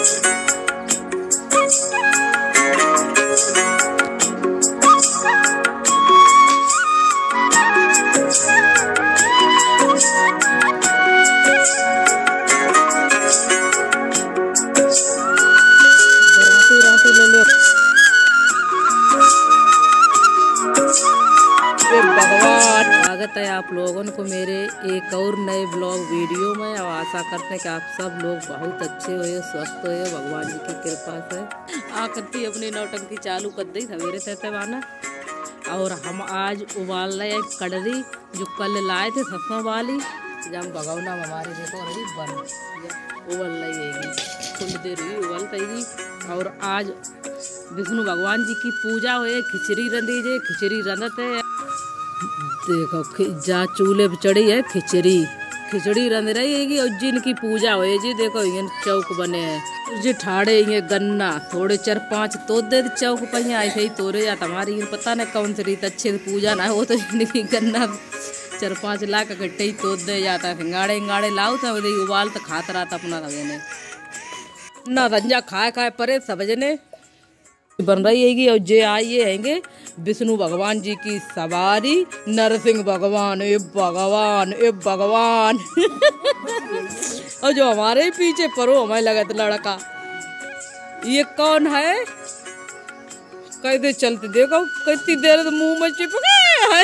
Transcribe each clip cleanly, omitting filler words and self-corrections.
स्वागत है आप लोगों को मेरे एक और नए ब्लॉग वीडियो में। और आशा करते हैं कि आप सब लोग बहुत अच्छे हुए, स्वस्थ हुए, भगवान जी की कृपा से। आकृति अपनी नौटंकी चालू कर दी सवेरे से माना। और हम आज उबाल रहे हैं कड़री जो कल लाए थे सरसों वाली, जब भगवना हमारे देखो रही बन उबल रही है, थोड़ी देर हुई उबल रही। और आज विष्णु भगवान जी की पूजा हुई, खिचड़ी रंधी जे, खिचड़ी रंधत है। देखो जा चूल्हे पे चढ़ी है खिचड़ी रंध रही है। और जिनकी पूजा हुई जी, देखो ये चौक बने हैं जी, ठाड़े ये गन्ना थोड़े 4-5 तो दे चौक पे ऐसे ही तोड़े जाता। हमारी पता नहीं कौन सी रीत अच्छे से पूजा ना हो, तो इनकी गन्ना 4-5 लाख इकट्ठे ही तोड़ दे जाता है। गाड़े लाओ तो उबाल तो खाता रहता अपना सबने ना रंजा खाए परे सबजने बन रही हैगी। और जे आइए हैंगे विष्णु भगवान जी की सवारी, नरसिंह भगवान ए भगवान ए भगवान और जो हमारे पीछे परो हमें लगा था लड़का, ये कौन है कहते चलते देखो कितनी देर तो मुंह में चिपके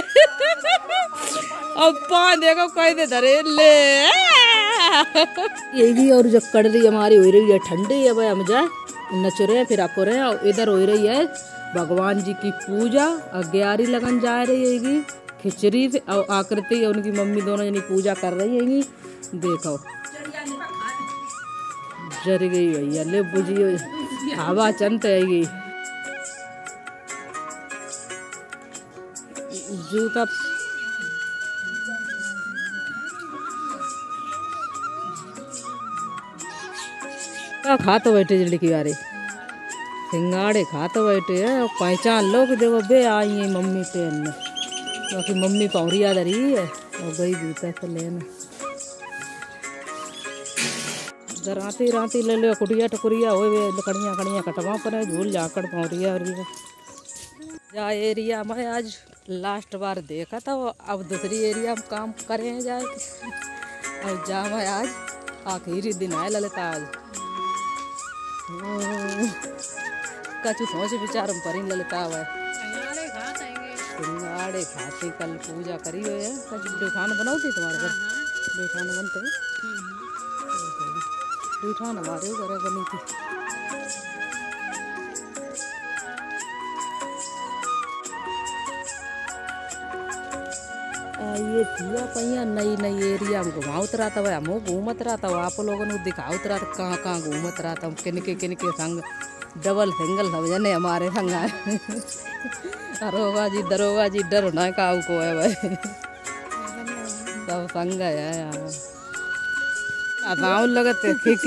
और पाँ देखो कहते धरे ले यही। और जो कड़री हमारी हो रही है ठंडी है भाई, हम जाए नच रहे हैं फिर आपको रहे हैं। और इधर हो रही है भगवान जी की पूजा, अग्यारी लगन जा रही हैगी खिचड़ी से। और आकृति और उनकी मम्मी दोनों जनी पूजा कर रही हैगी। देखो जर गई भैया ले बुझी हवा चंत हैगी। जूता खाते बैठे लड़की वाले सिंगाड़े खाते बैठे है। और पहचान लोग देखो बे आई है मम्मी ट्रेन में, बाकी मम्मी पौरिया धरी है और गई जूता से लेना। राती ले लो कुटिया टकुरिया हो लकड़ियाँ कटवा पर झूल जाकर पौरिया जा एरिया में आज लास्ट बार देखा था। अब दूसरी एरिया में काम करें जाए और जा मैं आज आखिरी दिन है ललिता। आज कछु सोच विचार में परी ललिता हुआ सिंगाड़े खाते कल पूजा करी हुई है। कछु डूठान बनाओ थी तुम्हारे घर, डूठान बनते डूठान हमारे घर बनी थी। ये थिया पहिया नई एरिया में घुमावत रहा था, हम घूमत रहा था। आप लोगों ने दिखावत रहा था कहाँ घूमत रहा था। किनके संग डबल सिंगल सब जने हमारे संग दरोगा जी डर ना का को है भाई, सब संग है गाँव लगत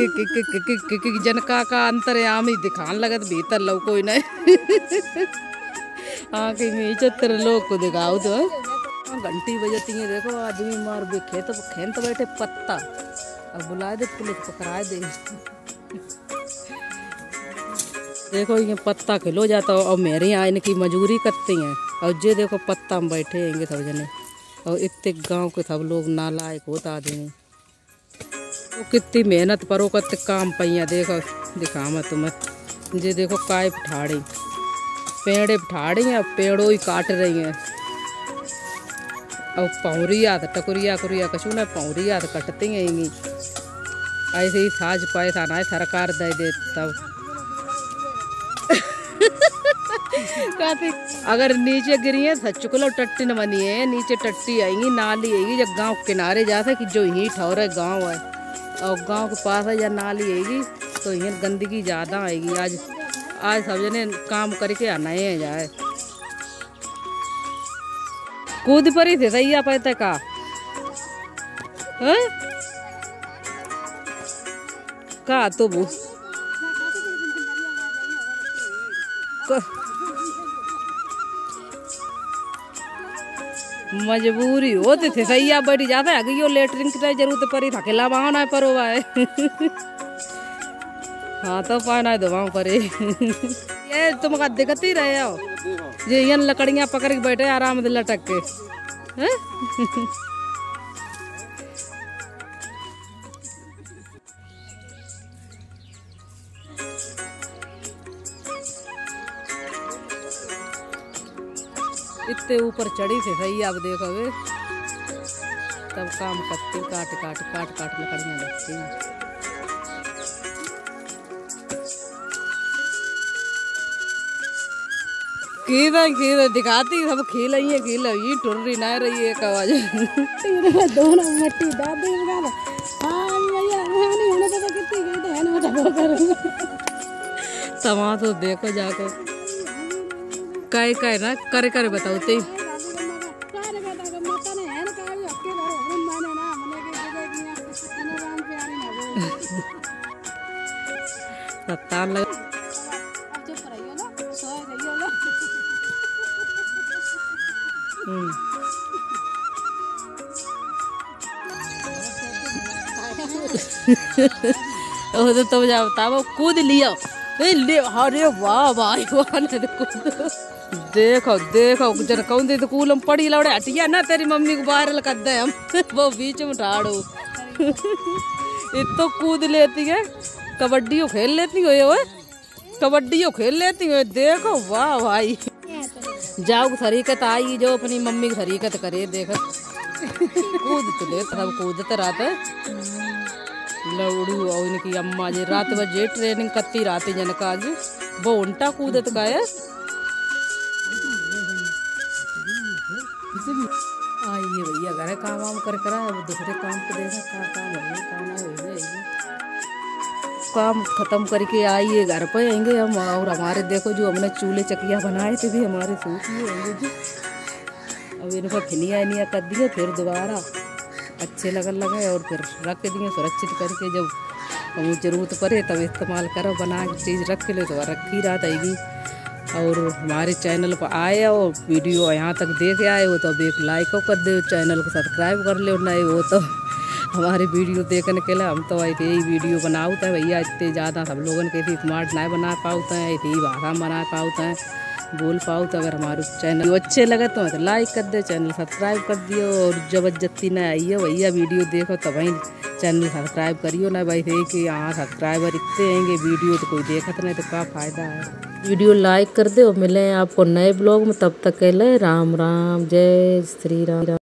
जनका का अंतर्यामी दिखान लगत भीतर लो कोई नहीं हाँ कहीं 75 लोग को दिखाओ तो घंटी बजती है। देखो आदमी मार भी खेत बैठे पत्ता और बुलाए दे पुलिस पकड़ाए दे। देखो ये पत्ता खिलो जाता और मेरे यहाँ इनकी मजूरी करती हैं। और जे देखो पत्ता में बैठे हैंगे सब जने। और इतने गांव के सब लोग नालायक होता आदमी, तो कितनी मेहनत परो कितने काम पहिया। देखो दिखा मैं तुम्हें जे देखो काय ठाड़ी पेड़े ठाड़ी हैं, पेड़ों ही काट रही हैं। और पौरिया तो टकुरिया कछु ना पौरिया तो कटती हैंगी। ऐसे ही साज पैसा ना सरकार दे तब अगर नीचे गिरी है सचुकलो टट्टी न बनी है, नीचे टट्टी आएंगी नाली आएगी। जब गांव किनारे जाते कि जो यही ठौरे गांव है और गांव के पास है या नाली आएगी तो यही गंदगी ज़्यादा आएगी। आज सब जने काम करके आना है जाए। कूद पड़ी थे सही पैते का तो वो मजबूरी होती थे सही बैठी जाता है। अगर यो लेटरिन की जरूरत पड़ी था अकेला वहाँ ना परो है हाँ तो पाना दो वहाँ पर ये तुम का दिखती रहे हो ये यन लकड़ियाँ पकड़ के बैठे आराम से लटक के हैं? इतने ऊपर चढ़ी थे सही आप देखो वे तब काम करती काट काट काट काट लकड़ियाँ लगती हैं। खीर दिखाती सब खिल ही टुर रही ना रही एक आवाज दोनों मट्टी दादी बगा हां भैया नहीं होने तो कितनी गई तो है ना मैं करूंगा समा तो देखो जाको काय ना करे करे बताओ ते सत्तान लग चुप रहियो ना सो गइयो ना ओ तो तुम जाओ ताबो कूद लियो ले अरे वाह भाई वाह देखो देखो जरा कौन दे तो कूलम पड़ी लौड़े हटिया ना तेरी मम्मी को वायरल कर दे हम वो बीच में ठाड़ो इतो कूद लेती है कबड्डी खेल लेती हो ये कबड्डी खेल लेती हो देखो वाह भाई जाओ शरीकत आई जो अपनी मम्मी की शरीकत करे देखो कूद तो ले सब कूदते रहते लौड़ू और इनकी अम्मा जी रात बजे ट्रेनिंग करती रहती जनका जी वो उल्टा कूदत का है आइए भैया घर काम वाम कर करा दूसरे काम पे देखा क्या काम है काम खत्म करके आइए घर पे आएंगे हम और हमारे देखो जो हमने चूल्हे चकिया बनाए थे भी हमारे सूख ही होंगे जी अब इनको फिनिया कर दिए फिर दोबारा अच्छे लगे और फिर रख दिए सुरक्षित करके जब हम जरूरत पड़े तब इस्तेमाल करो बना के चीज़ रख ले तो रखी रात आएगी और हमारे चैनल पर आए और वीडियो यहाँ तक देख आए हो तो अब एक लाइक कर दो चैनल को सब्सक्राइब कर ले नहीं वो तो हमारी वीडियो देखने के लिए हम तो यही वीडियो बनाते हैं भैया इतने ज़्यादा सब लोगों के थी स्मार्ट नहीं बना पाते हैं इतनी भाषा बना पाते हैं बोल पाओ तो अगर हमारे चैनल अच्छे लगे तो लाइक कर दो चैनल सब्सक्राइब कर दियो और जबरदस्ती ना आइए भैया वीडियो देखो तो वहीं चैनल सब्सक्राइब करियो ना भाई थे कि हाँ सब्सक्राइबर इतने आएंगे वीडियो तो कोई देखत नहीं तो क्या फ़ायदा है वीडियो लाइक कर दो मिले आपको नए ब्लॉग में तब तक के लिए राम राम जय श्री राम।